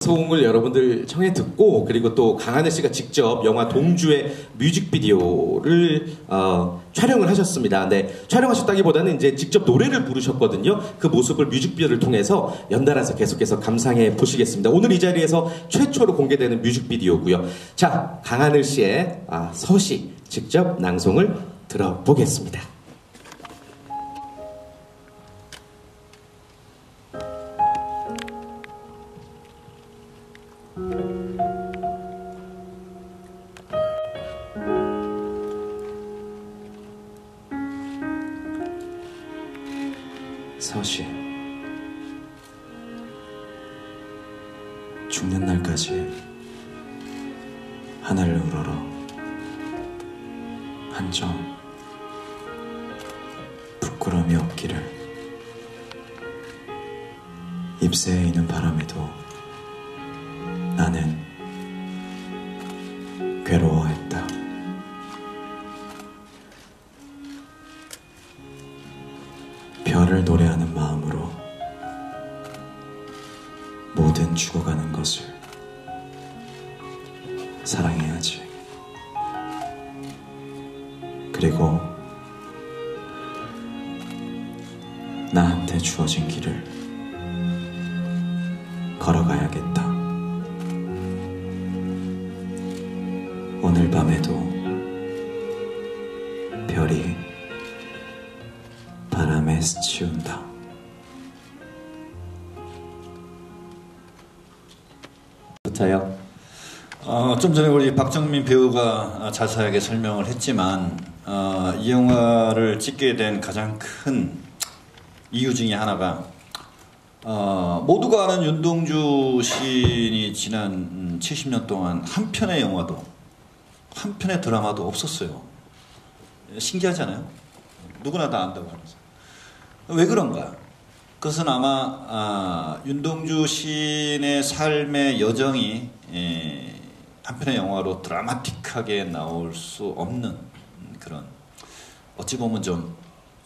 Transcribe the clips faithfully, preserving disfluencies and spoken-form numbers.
송을 여러분들 청해 듣고 그리고 또 강하늘 씨가 직접 영화 동주의 뮤직비디오를 어, 촬영을 하셨습니다. 네, 촬영하셨다기보다는 이제 직접 노래를 부르셨거든요. 그 모습을 뮤직비디오를 통해서 연달아서 계속해서 감상해 보시겠습니다. 오늘 이 자리에서 최초로 공개되는 뮤직비디오고요. 자, 강하늘 씨의 아, 서시 직접 낭송을 들어보겠습니다. 서시, 죽는 날까지 하늘을 우러러 한 점 부끄러움이 없기를. 잎새에 있는 바람에도 나는 괴로워했다. 별을 노래하는 마음으로 모든 죽어가는 것을 사랑해야지. 그리고 나한테 주어진 길을 걸어가야겠다. 오늘 밤에도 별이 바람에 스치운다. 좋아요. 어, 좀 전에 우리 박정민 배우가 자세하게 설명을 했지만 어, 이 영화를 찍게 된 가장 큰 이유 중에 하나가 어, 모두가 아는 윤동주 시인이 지난 칠십 년 동안 한 편의 영화도 한 편의 드라마도 없었어요. 신기하잖아요. 누구나 다 안다고 하면서. 왜 그런가? 그것은 아마 아, 윤동주 시인의 삶의 여정이 에, 한 편의 영화로 드라마틱하게 나올 수 없는 그런, 어찌 보면 좀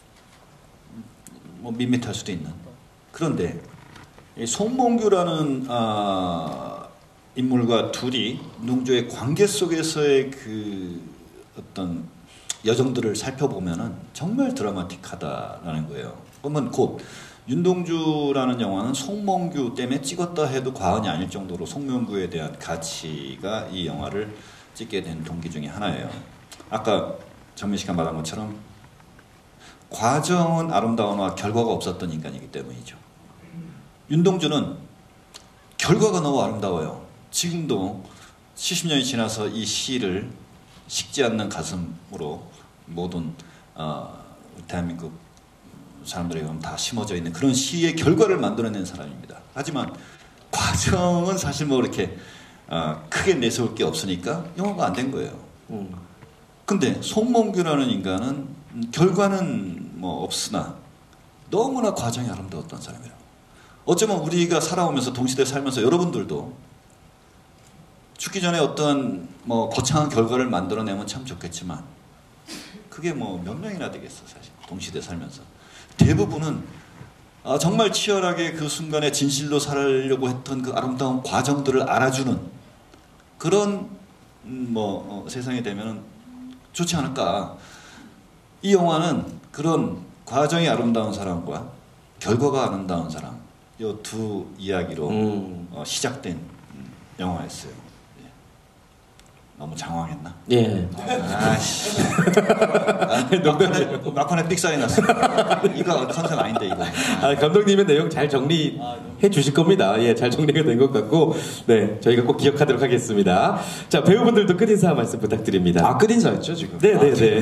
뭐 밋밋할 수도 있는. 그런데 송몽규라는 아, 인물과 둘이 윤동주의 관계 속에서의 그 어떤 여정들을 살펴보면은 정말 드라마틱하다라는 거예요. 그러면 곧 윤동주라는 영화는 송몽규 때문에 찍었다 해도 과언이 아닐 정도로 송몽규에 대한 가치가 이 영화를 찍게 된 동기 중에 하나예요. 아까 정민 씨가 말한 것처럼 과정은 아름다우나 결과가 없었던 인간이기 때문이죠. 윤동주는 결과가 너무 아름다워요. 지금도 칠십 년이 지나서 이 시를 식지 않는 가슴으로 모든 어, 대한민국 사람들에게 다 심어져 있는 그런 시의 결과를 만들어낸 사람입니다. 하지만 과정은 사실 뭐 이렇게 어, 크게 내세울 게 없으니까 영화가 안 된 거예요. 음. 근데 송몽규라는 인간은 결과는 뭐 없으나 너무나 과정이 아름다웠던 사람이에요. 어쩌면 우리가 살아오면서 동시대에 살면서 여러분들도 죽기 전에 어떤 뭐 거창한 결과를 만들어내면 참 좋겠지만 그게 뭐 몇 명이나 되겠어. 사실 동시대 살면서 대부분은 아, 정말 치열하게 그 순간에 진실로 살려고 했던 그 아름다운 과정들을 알아주는 그런 음, 뭐 어, 세상이 되면 좋지 않을까. 이 영화는 그런 과정이 아름다운 사람과 결과가 아름다운 사람 이 두 이야기로 음. 어, 시작된 음, 영화였어요. 예. 너무 장황했나? 예. 아씨. 아, 막판에, 막판에 삑사리 났어. 이거 컨셉 아닌데 이거. 아, 감독님의 내용 잘 정리해 주실 겁니다. 예, 잘 정리가 된 것 같고, 네, 저희가 꼭 기억하도록 하겠습니다. 자, 배우분들도 끝인사 말씀 부탁드립니다. 아, 끝인사였죠 지금? 네, 네, 네.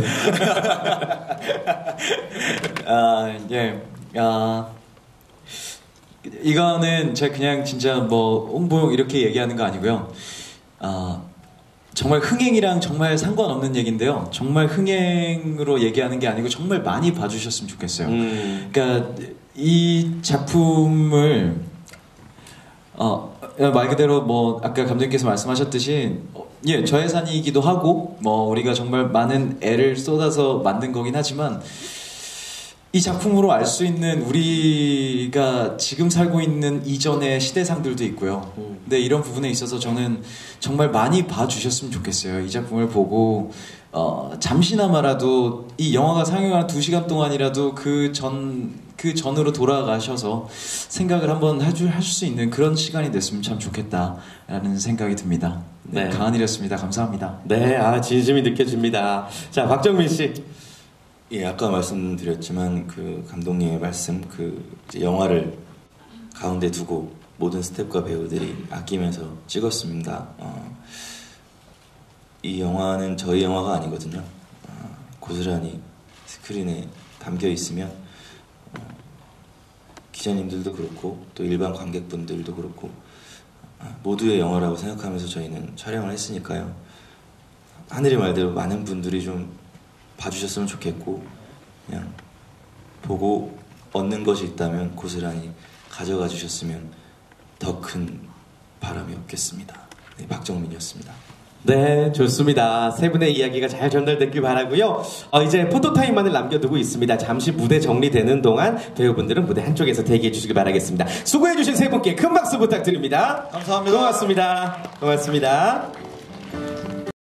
아, 예, 아. 이거는 제가 그냥 진짜 뭐 홍보용 이렇게 얘기하는 거 아니고요. 아, 정말 흥행이랑 정말 상관없는 얘기인데요. 정말 흥행으로 얘기하는 게 아니고 정말 많이 봐주셨으면 좋겠어요. 음. 그러니까 이 작품을 어, 말 그대로 뭐 아까 감독님께서 말씀하셨듯이 어, 예, 저예산이기도 하고 뭐 우리가 정말 많은 애를 쏟아서 만든 거긴 하지만 이 작품으로 알 수 있는 우리가 지금 살고 있는 이전의 시대상들도 있고요. 음. 근데 이런 부분에 있어서 저는 정말 많이 봐주셨으면 좋겠어요. 이 작품을 보고 어, 잠시나마라도 이 영화가 상영하는 두 시간 동안이라도 그 전, 그 전으로 돌아가셔서 생각을 한번 해줄, 하실 수 있는 그런 시간이 됐으면 참 좋겠다라는 생각이 듭니다. 네, 네. 강한일이었습니다. 감사합니다. 네, 아 진심이 느껴집니다. 자, 박정민 씨. 예, 아까 말씀드렸지만 그 감독님의 말씀, 그 이제 영화를 가운데 두고 모든 스태프과 배우들이 아끼면서 찍었습니다. 어, 이 영화는 저희 영화가 아니거든요. 어, 고스란히 스크린에 담겨 있으면 어, 기자님들도 그렇고 또 일반 관객분들도 그렇고 어, 모두의 영화라고 생각하면서 저희는 촬영을 했으니까요. 하늘의 말대로 많은 분들이 좀 봐주셨으면 좋겠고 그냥 보고 얻는 것이 있다면 고스란히 가져가 주셨으면 더 큰 바람이 없겠습니다. 네, 박정민이었습니다. 네, 좋습니다. 세 분의 이야기가 잘 전달됐길 바라고요. 어, 이제 포토타임만을 남겨두고 있습니다. 잠시 무대 정리되는 동안 배우분들은 무대 한쪽에서 대기해 주시길 바라겠습니다. 수고해 주신 세 분께 큰 박수 부탁드립니다. 감사합니다. 고맙습니다. 고맙습니다.